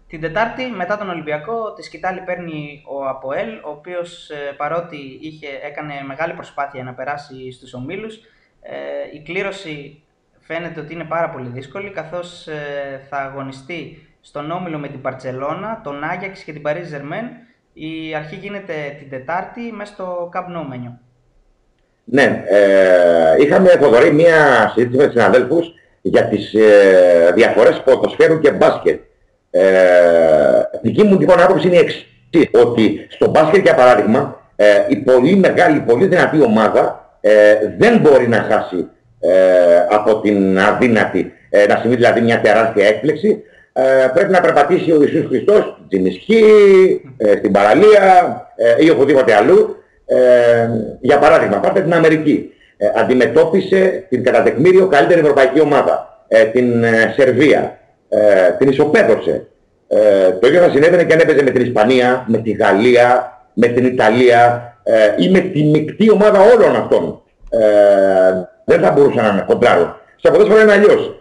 Την Τετάρτη, μετά τον Ολυμπιακό, τη σκητάλη παίρνει ο ΑΠΟΕΛ, ο οποίος παρότι έκανε μεγάλη προσπάθεια να περάσει στους ομίλους, η κλήρωση φαίνεται ότι είναι πάρα πολύ δύσκολη, καθώς θα αγωνιστεί στον όμιλο με την Μπαρτσελώνα, τον Άγιαξ και την Παρίζ Ζερμέν. Η αρχή γίνεται την Τετάρτη μέσα στο Camp Nou Μένιο. Ναι, είχαμε Θοδωρή μία συζήτηση με τους συναδέλφους για τις διαφορές ποδοσφαίρου και μπάσκετ. Δική μου λοιπόν άποψη είναι η εξής, ότι στο μπάσκετ για παράδειγμα η πολύ μεγάλη, πολύ δυνατή ομάδα δεν μπορεί να χάσει από την αδύνατη, να συμβεί δηλαδή μια τεράστια έκπληξη. Πρέπει να περπατήσει ο Ιησούς Χριστός στην Ισχύ, στην παραλία ή οπουδήποτε αλλού. Για παράδειγμα, πάτε την Αμερική. Αντιμετώπισε την κατά τεκμήριο καλύτερη ευρωπαϊκή ομάδα, την Σερβία. Την ισοπαίδωσε. Το ίδιο θα συνέβαινε και αν έπαιζε με την Ισπανία, με τη Γαλλία, με την Ιταλία ή με τη μεικτή ομάδα όλων αυτών. Δεν θα μπορούσαν να κοντράρουν. Στο ποδόσφαιρο είναι αλλιώς.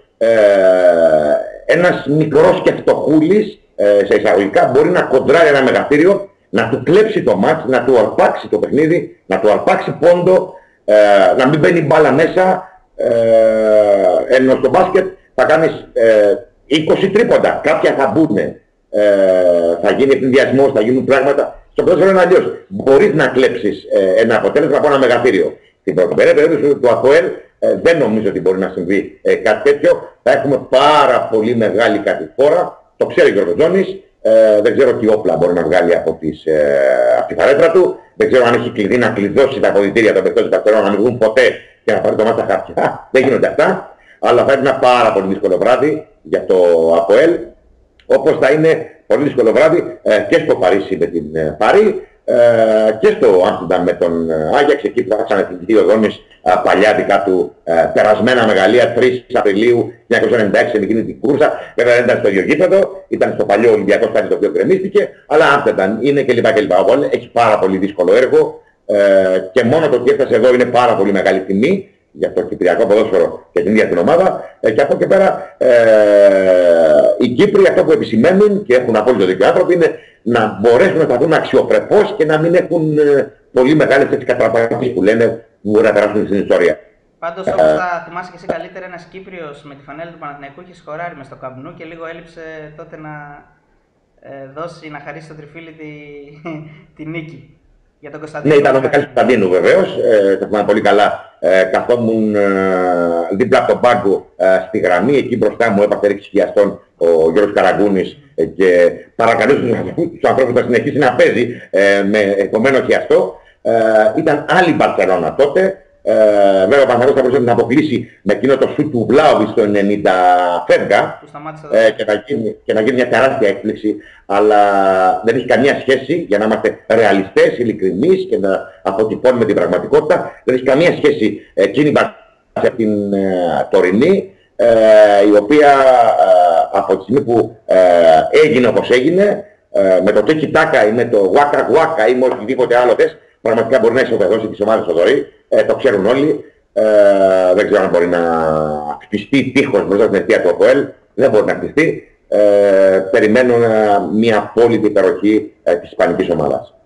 Ένας μικρός και φτωχούλης, σε εισαγωγικά, μπορεί να κοντράρει ένα μεγαθύριο, να του κλέψει το μάτς, να του αρπάξει το παιχνίδι, να του αρπάξει πόντο, να μην μπαίνει μπάλα μέσα, ενώ στο μπάσκετ θα κάνεις 20 τρίποντα, κάποια θα μπουν, θα γίνει επινδιασμός, θα γίνουν πράγματα. Στο ποδόσφαιρο είναι αλλιώς. Μπορείς να κλέψεις ένα αποτέλεσμα από ένα μεγαθύριο. Στην προκειμένη περίπτωση του ΑΠΟΕΛ δεν νομίζω ότι μπορεί να συμβεί κάτι τέτοιο. Θα έχουμε πάρα πολύ μεγάλη κατηφόρα. Το ξέρει ο Γιώργος Τζόνης. Δεν ξέρω τι όπλα μπορεί να βγάλει από τη φαρέτρα του. Δεν ξέρω αν έχει κλειδί να κλειδώσει τα αποδυτήρια των παιχτών του Παστερών να μην βγουν ποτέ και να πάρει το μάτι στα χαρτιά. Δεν γίνονται αυτά. Αλλά θα είναι ένα πάρα πολύ δύσκολο βράδυ για το ΑΠΟΕΛ. Όπως θα είναι πολύ δύσκολο βράδυ και στο Παρίσι με την Πάρη και στο Άμστερνταμ με τον Άγιαξ. Εκεί που θα ξαναθυμηθεί ο Δόνης παλιά δικά του περασμένα μεγαλεία 3 Απριλίου 1996 με εκείνη την κούρσα. Βέβαια δεν ήταν στο ίδιο γήπεδο, ήταν στο παλιό Ολυμπιακό στάδιο το οποίο γκρεμίστηκε, αλλά Άμστερνταμ είναι κλπ. Ο έχει πάρα πολύ δύσκολο έργο και μόνο το ότι έφτασε εδώ είναι πάρα πολύ μεγάλη τιμή για το κυπριακό ποδόσφαιρο και την ίδια την ομάδα. Και από εκεί πέρα οι Κύπροι αυτό που επισημαίνουν και έχουν απόλυτο δίκιο άνθρωποι είναι να μπορέσουν να σταθούν αξιοπρεπώς και να μην έχουν πολύ μεγάλες έτσι κατραπατήσεις που λένε που μπορεί να περάσουν στην ιστορία. Πάντως, όπως θα θυμάσαι και εσύ καλύτερα, ένας Κύπριος με τη φανέλα του Παναθηναϊκού είχε σκοράρει μες στο Camp Nou και λίγο έλειψε τότε να δώσει, να χαρίσει στο Τριφύλι τη νίκη. Για τον Κωνσταντίνο. Ναι, ήταν ο Μιχάλης Κωνσταντίνου βεβαίως. Το θυμάμαι πολύ καλά. Καθόμουν δίπλα από τον πάγκο στη γραμμή. Εκεί μπροστά μου έπαθε ρήξη χιαστών ο Γιώργος Καραγκούνης και παρακαλούσε τους ανθρώπους να συνεχίσει να παίζει με επομένο χιαστό. Ήταν άλλη Μπαρσελόνα τότε. Βέβαια ο Παναθηναϊκός θα μπορούσε να αποκλείσει με εκείνο το σουτ του Βλάουβιτ στο 90 φεύγα και να γίνει μια τεράστια έκπληξη, αλλά δεν έχει καμία σχέση, για να είμαστε ρεαλιστές, ειλικρινείς και να αποτυπώνουμε την πραγματικότητα, δεν έχει καμία σχέση εκείνη με την τωρινή, η οποία από τη στιγμή που έγινε όπως έγινε, με το τίκι τάκα ή με το γουάκα γουάκα ή με οτιδήποτε άλλο θες, πραγματικά μπορεί να ισοπεδώσει τις ομάδες στο δωρή. Το ξέρουν όλοι. Δεν ξέρω αν μπορεί να χτιστεί τείχος μπροστά στην αιστεία του ΑΠΟΕΛ. Δεν μπορεί να χτιστεί. Περιμένω μια απόλυτη υπεροχή της ισπανικής ομάδας.